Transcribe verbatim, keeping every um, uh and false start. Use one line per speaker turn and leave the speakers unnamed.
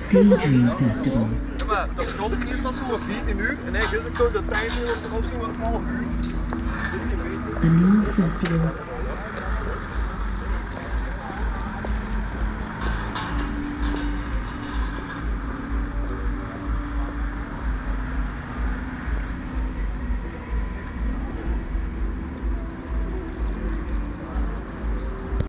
Daydream Festival.
Ja, maar dat begon eerst was zo'n veertien uur en eigenlijk is ook zo, de tijdje was er op zo'n half uur.
A new festival